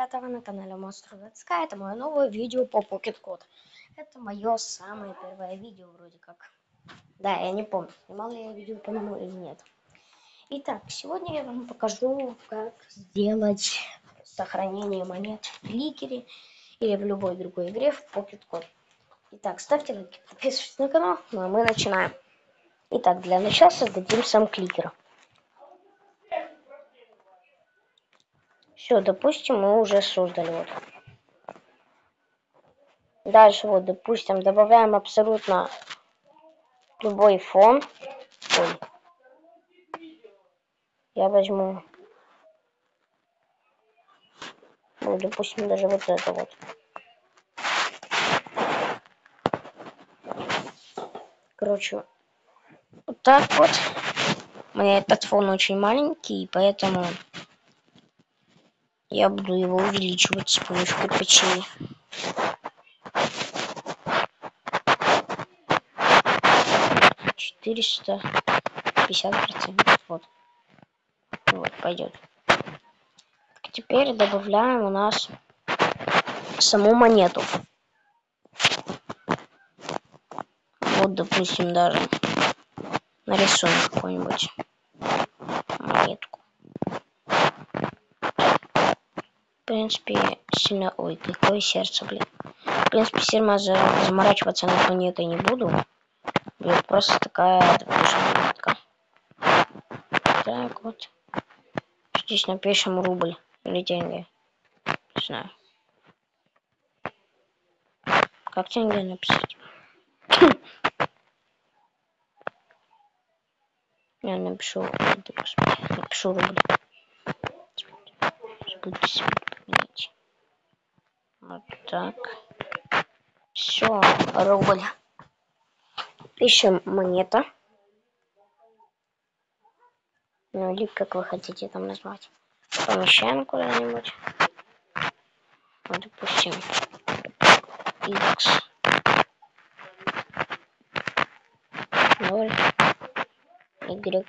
ребята, вы на канале Monster Let's Sky. Это мое новое видео по Pocket Code. Это мое самое первое видео вроде как. Да, я не помню, снимал ли я видео по нему или нет. Итак, сегодня я вам покажу, как сделать сохранение монет в кликере или в любой другой игре в Pocket Code. Итак, ставьте лайки, подписывайтесь на канал, ну а мы начинаем. Итак, для начала создадим сам кликер. Все, допустим, мы уже создали вот. Дальше вот, допустим, добавляем абсолютно любой фон. Ой. Я возьму, ну, допустим, даже вот это вот. Короче, вот так вот. У меня этот фон очень маленький, поэтому я буду его увеличивать с помощью кирпичей. %50. Вот. Вот, пойдет. Теперь добавляем у нас саму монету. Вот, допустим, даже нарисуем какую-нибудь монетку. В принципе, сильно... Ой, какое сердце, блин. В принципе, сильно заморачиваться над монетой не буду. Будет просто такая, допустим, монетка. Так вот. Здесь напишем рубль или деньги. Не знаю. Как деньги написать? Я напишу рубль. Будете поменять. Вот так. Все, рубль. Пишем монета. Ну или как вы хотите там назвать. Помещаем куда-нибудь. Вот, допустим, x 0 y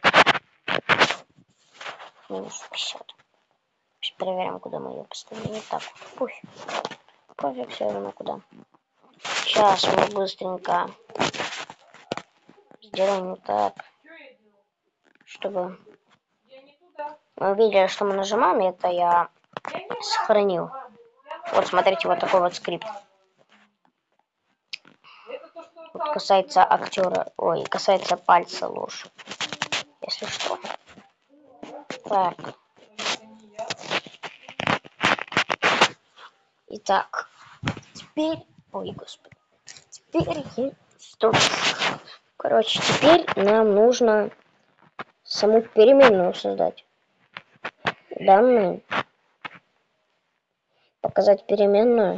минус 50. Сейчас проверим, куда мы ее поставили. Так, пофиг, все равно куда. Сейчас мы быстренько сделаем вот так, чтобы мы увидели, что мы нажимаем. Это я сохранил. Вот смотрите, вот такой вот скрипт. Вот касается актера, ой, касается пальца ложь, если что. Так. Итак, теперь, ой, господи, теперь, стоп. Короче, теперь нам нужно саму переменную создать. Данные. Показать переменную.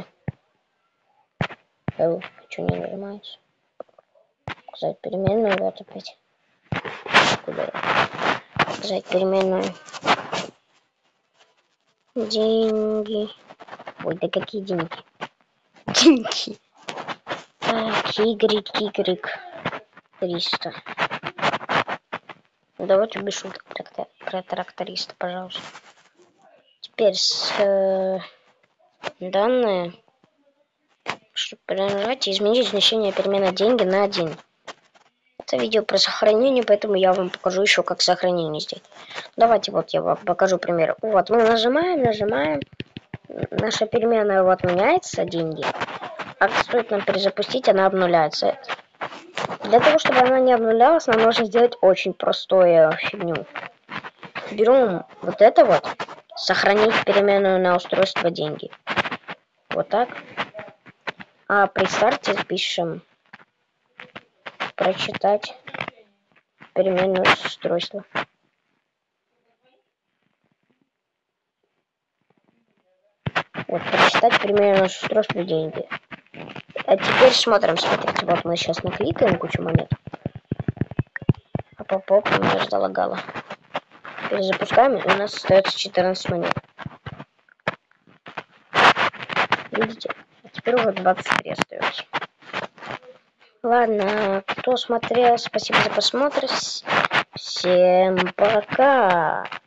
Что не нажимается? Показать переменную, вот опять. Куда я? Показать переменную. Деньги. Ой, да какие деньги? Деньги. Так, Y 300. Давайте без шуток про тракториста, пожалуйста. Теперь с данные, чтобы нажать и изменить значение перемены деньги на 1. Это видео про сохранение, поэтому я вам покажу еще, как сохранение сделать. Давайте вот я вам покажу пример. Вот мы нажимаем. Наша переменная вот меняется, деньги. А стоит нам перезапустить, она обнуляется. Для того, чтобы она не обнулялась, нам нужно сделать очень простую фигню. Берем вот это вот, сохранить переменную на устройство деньги. Вот так. А при старте пишем прочитать переменную устройство. Вот, прочитать переменную устройство деньги. А теперь смотрите, вот мы сейчас накликаем кучу монет. А поп-поп у меня залагало. Перезапускаем, и у нас остается 14 монет. Видите? А теперь уже 23 остается. Ладно, кто смотрел, спасибо за просмотр. Всем пока.